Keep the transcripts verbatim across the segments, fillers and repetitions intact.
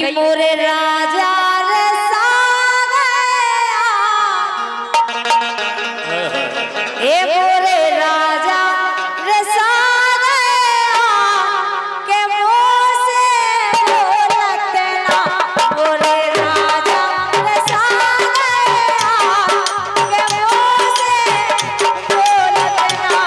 मोरे राजा रे ए मोरे राजा रे के मुँह से बोलत ना मोरे राजा रे के मुँह से बोलत ना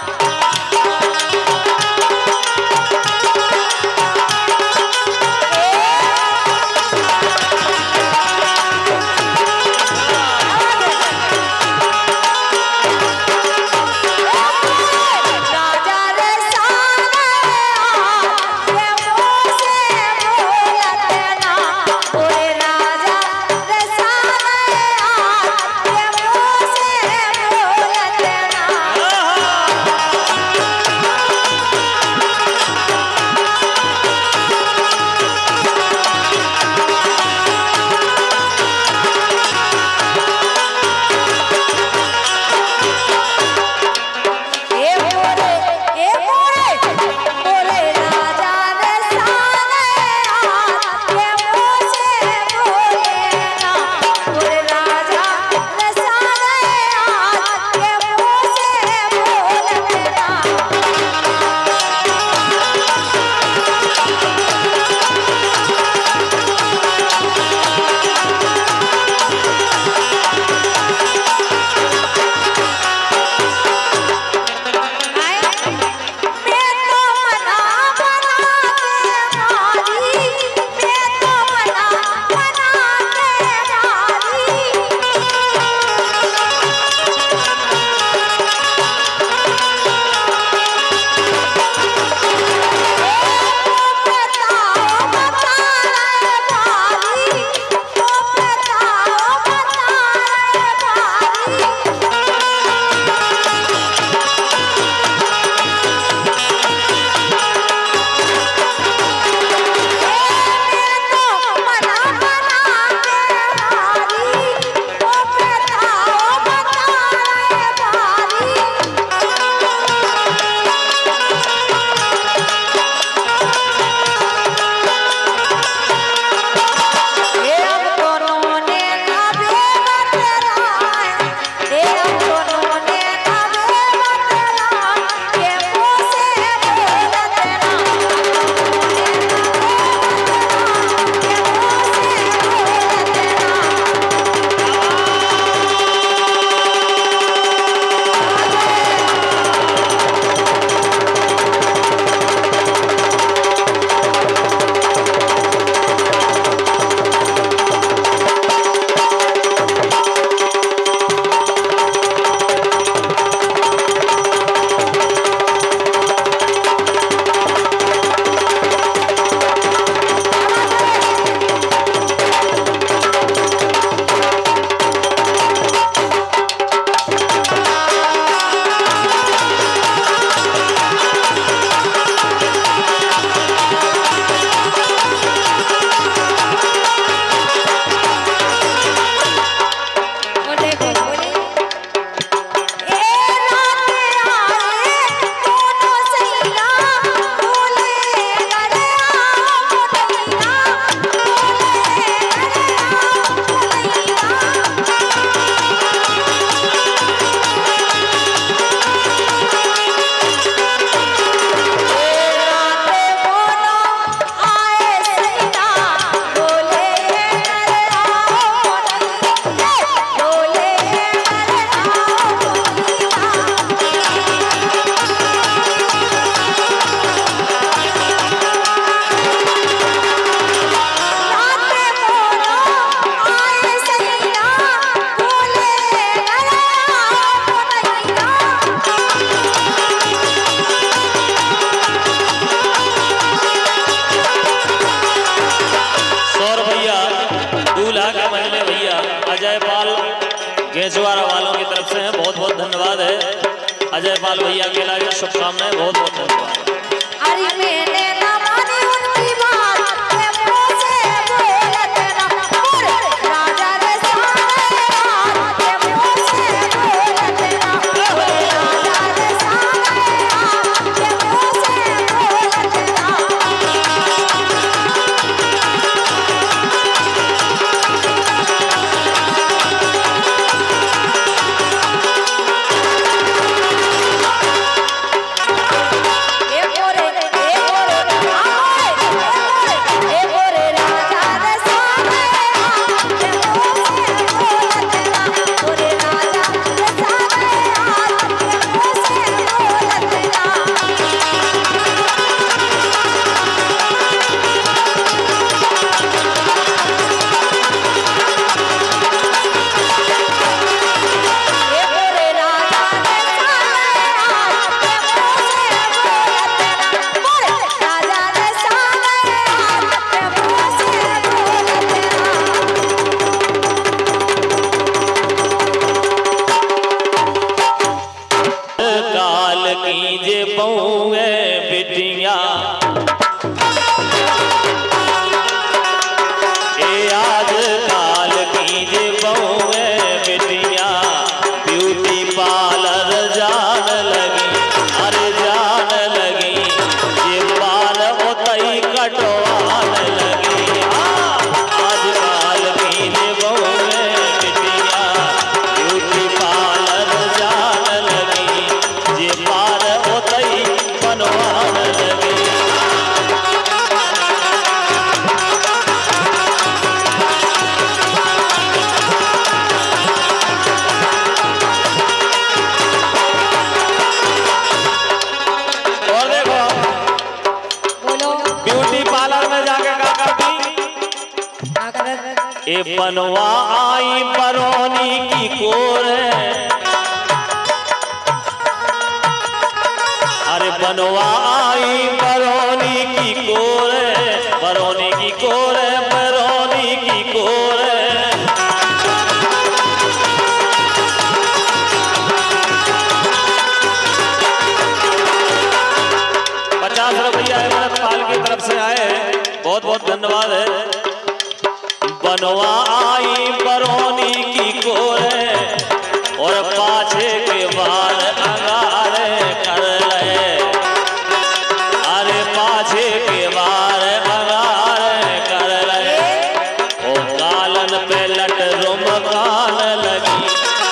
गेजवारा वालों की तरफ से है, बहुत बहुत धन्यवाद है। अजय पाल भैया के लिए शुभकामनाएं, बहुत बहुत धन्यवाद। अरे मैंने ना मानी उनकी बात, मुँह से बोलत ना मोरे राजा रे के मुँह से बोलत ना मोरे राजा रे के मुँह से बोलत ना ए बनवा आई बरौनी की कोर, अरे बनवा आई बरौनी की कोर, बरौनी की कोर, बरौनी की कोर। पचास रुपया अमृत पाल की तरफ से आए, बहुत बहुत धन्यवाद है। बनवा आई बरौनी की कोर और पाछे के बाल अंगारे कर ले, अरे पाछे के बाल अंगारे कर ले। ओ गालन पे लट रुमकान लगी,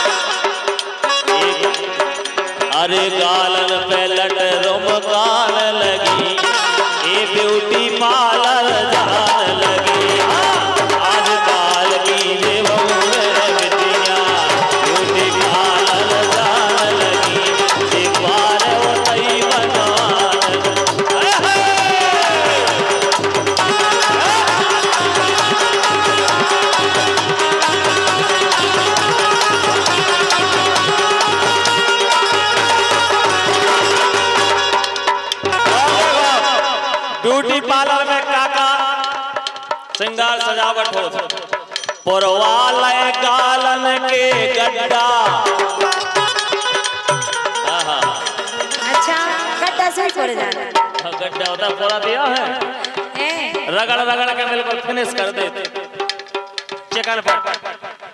अरे गालन पे लट रुमकान लगी, ये ब्यूटी पार्लर जान लगी। ब्यूटी पार्लर में काका श्रृंगार सजावट हो, पुरवालय गालन के गड्ढा। अच्छा गड्ढा से पड़ जाना, गड्ढा होता पूरा दिया है, रगड़ रगड़ के बिल्कुल फिनिश कर देते चिकन पर।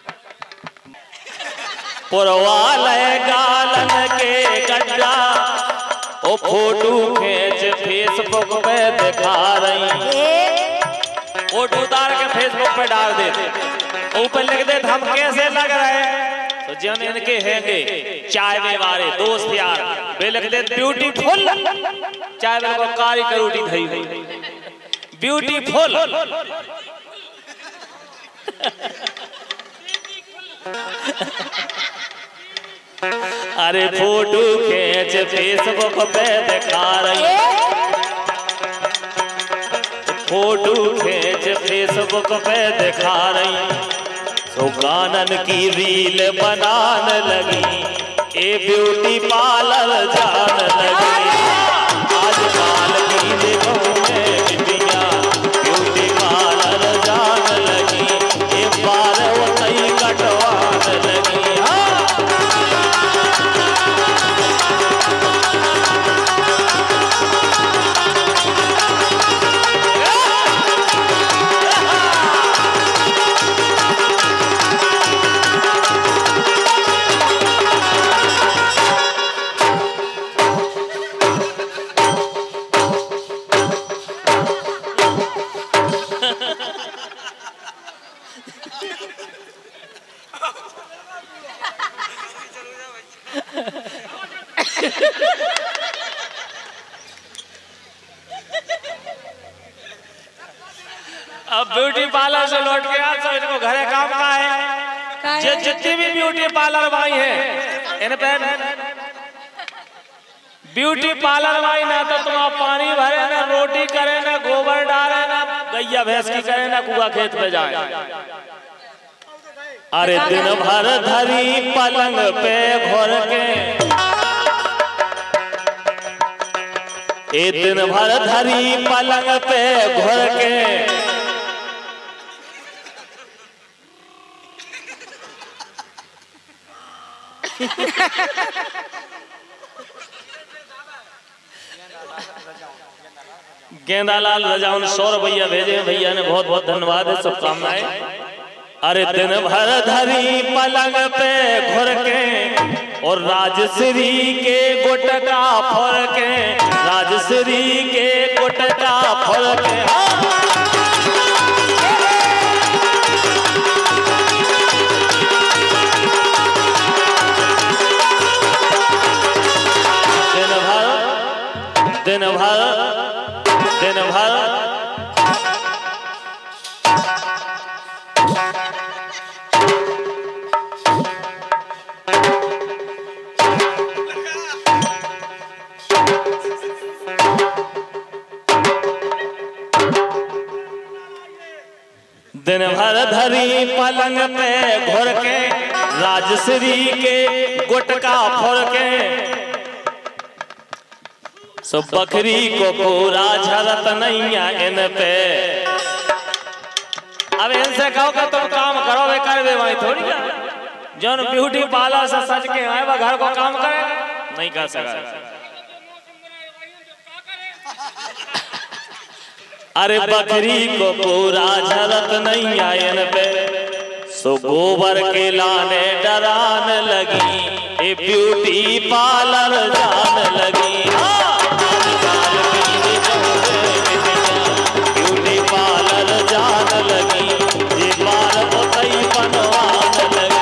पुरवालय गालन के गड्ढा, ओ फोटो खींच फेसबुक पे दिखा रही, फोटो उतार के फेसबुक पे डाल देते, ऊपर लिख देते हम कैसे लग रहे हैं। तो जिन इनके हैंगे चाय में वाले दोस्त यार, वे लिख देते ब्यूटीफुल, चाय में को कारी करोटी धई हुई ब्यूटीफुल। अरे फोटो खींच फेसबुक पे दिखा रही, फोटो खींच फेसबुक पे दिखा रही, तो गानन की रील बनान लगी, ए ब्यूटी पार्लर जान लगी। आज काल की देखो में बिटिया ब्यूटी पार्लर जान लगी, ए बार वो कई कटवान लगी। अब ब्यूटी पार्लर से लौट के आज इनको घरे काम का है, जे जितनी भी ब्यूटी पार्लर भाई हैं इन पे ब्यूटी पार्लर भाई ना तो तुम पानी भरे ना रोटी करे ना गोबर डाले ना गैया भैंस की करे ना कुआ खेत पे जाए। अरे दिन भर धरी पलंग पे घोर के, ए दिन भर धरी पलंग पे घोर के, गेंदालाल रजाउन सौ रुपया भेजे भैया ने, बहुत बहुत धन्यवाद है, शुभकामनाएं। अरे दिन भर धरी पलंग पे घुर के और राजश्री के गुटका फोड़ के, राजश्री के गुटका फोड़ के। दिन भर दिन भर दिन भर दिन भर धरी पलंग पे घुर के राजश्री के गुटका फोड़ के सो बकरी को पूरा झरत नहीं है इन पे। अब इनसे कहो कि तुम काम करो वे कर दे वही थोड़ी ना जौन ब्यूटी पार्लर से सज के आए वो घर को काम करे नहीं कर सका। अरे बकरी को पूरा झरत नहीं आयन पे सो गोबर के लाने डरान लगी ए ब्यूटी पार्लर जान लगी। ब्यूटी पार्लर जान लगी ये बाल बताई बनवान लगी।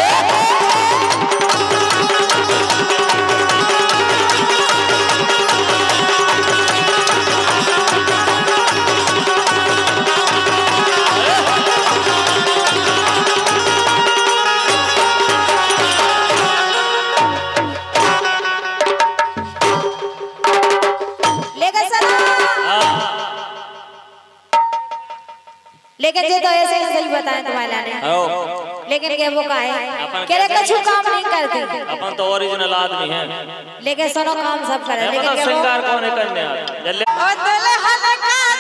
लेकिन ये तो ऐसे ही सही बताया तुम्हारे ने। लेकिन ये वो का है कि रे कछु काम नहीं करती अपन तो ओरिजिनल आदमी हैं लेकिन सुनो काम सब करे। लेकिन सिंगार कौन करने आ जल्दी